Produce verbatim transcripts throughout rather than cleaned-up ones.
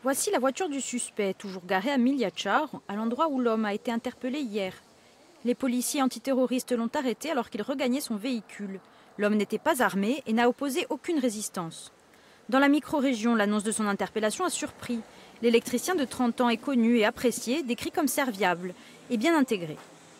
Voici la voiture du suspect, toujours garée à Miliachar, à l'endroit où l'homme a été interpellé hier. Les policiers antiterroristes l'ont arrêté alors qu'il regagnait son véhicule. L'homme n'était pas armé et n'a opposé aucune résistance. Dans la micro-région, l'annonce de son interpellation a surpris. L'électricien de trente ans est connu et apprécié, décrit comme serviable et bien intégré.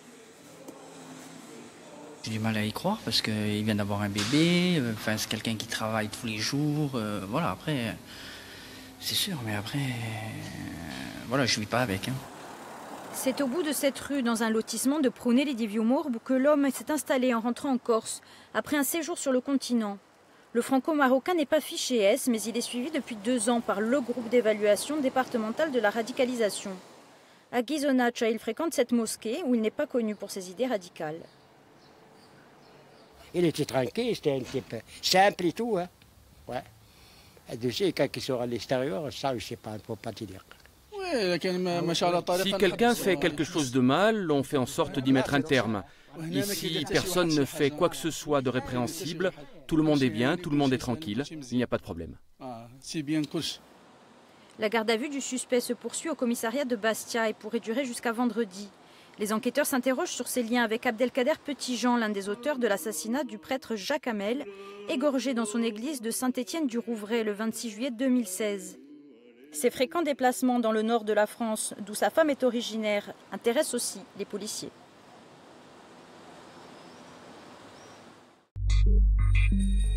J'ai du mal à y croire parce qu'il vient d'avoir un bébé, euh, enfin, c'est quelqu'un qui travaille tous les jours, euh, voilà, après, euh, c'est sûr, mais après, euh, voilà, je ne vis pas avec. Hein. C'est au bout de cette rue, dans un lotissement de Prunelli-di-Viumorbe, que l'homme s'est installé en rentrant en Corse, après un séjour sur le continent. Le franco-marocain n'est pas fiché S, mais il est suivi depuis deux ans par le groupe d'évaluation départemental de la radicalisation. À Ghisonaccia, il fréquente cette mosquée où il n'est pas connu pour ses idées radicales. Il était tranquille, c'était un type simple et tout. Hein. Ouais. Et tu sais, quand il sort à l'extérieur, ça, je ne sais pas, il ne faut pas te dire. Si quelqu'un fait quelque chose de mal, on fait en sorte d'y mettre un terme. Ici, personne ne fait quoi que ce soit de répréhensible. Tout le monde est bien, tout le monde est tranquille. Il n'y a pas de problème. La garde à vue du suspect se poursuit au commissariat de Bastia et pourrait durer jusqu'à vendredi. Les enquêteurs s'interrogent sur ses liens avec Abdelkader Petitjean, l'un des auteurs de l'assassinat du prêtre Jacques Hamel, égorgé dans son église de Saint-Étienne-du-Rouvray le vingt-six juillet deux mille seize. Ses fréquents déplacements dans le nord de la France, d'où sa femme est originaire, intéressent aussi les policiers. Thank you.